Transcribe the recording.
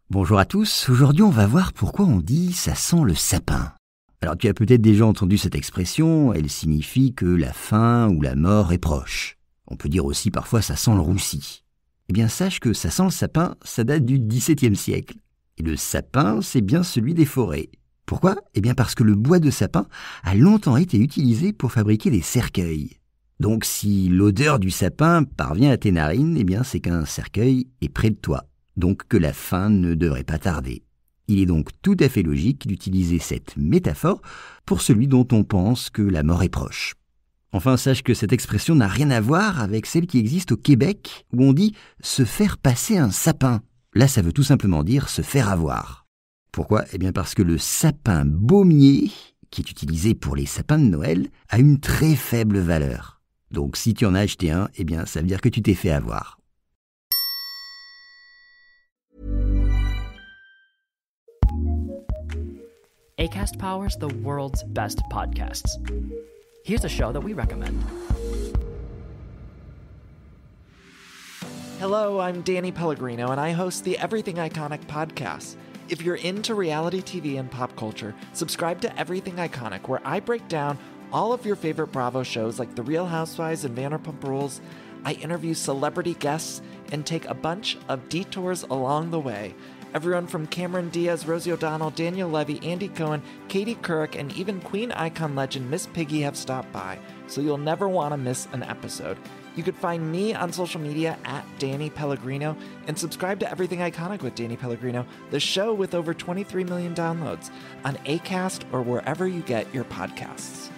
Bonjour à tous, aujourd'hui on va voir pourquoi on dit « ça sent le sapin ». Alors tu as peut-être déjà entendu cette expression, elle signifie que la fin ou la mort est proche. On peut dire aussi parfois « ça sent le roussi ». Eh bien sache que « ça sent le sapin », ça date du XVIIe siècle. Et le sapin, c'est bien celui des forêts. Pourquoi ? Eh bien parce que le bois de sapin a longtemps été utilisé pour fabriquer des cercueils. Donc si l'odeur du sapin parvient à tes narines, eh bien c'est qu'un cercueil est près de toi. Donc que la fin ne devrait pas tarder. Il est donc tout à fait logique d'utiliser cette métaphore pour celui dont on pense que la mort est proche. Enfin, sache que cette expression n'a rien à voir avec celle qui existe au Québec, où on dit « se faire passer un sapin ». Là, ça veut tout simplement dire « se faire avoir ». Pourquoi ? Eh bien parce que le sapin baumier, qui est utilisé pour les sapins de Noël, a une très faible valeur. Donc si tu en as acheté un, eh bien ça veut dire que tu t'es fait avoir. Acast powers the world's best podcasts. Here's a show that we recommend. Hello, I'm Danny Pellegrino, and I host the Everything Iconic podcast. If you're into reality TV and pop culture, subscribe to Everything Iconic, where I break down all of your favorite Bravo shows like The Real Housewives and Vanderpump Rules. I interview celebrity guests and take a bunch of detours along the way. Everyone from Cameron Diaz, Rosie O'Donnell, Daniel Levy, Andy Cohen, Katie Couric, and even Queen icon legend Miss Piggy have stopped by, so you'll never want to miss an episode. You could find me on social media at Danny Pellegrino and subscribe to Everything Iconic with Danny Pellegrino, the show with over 23 million downloads on Acast or wherever you get your podcasts.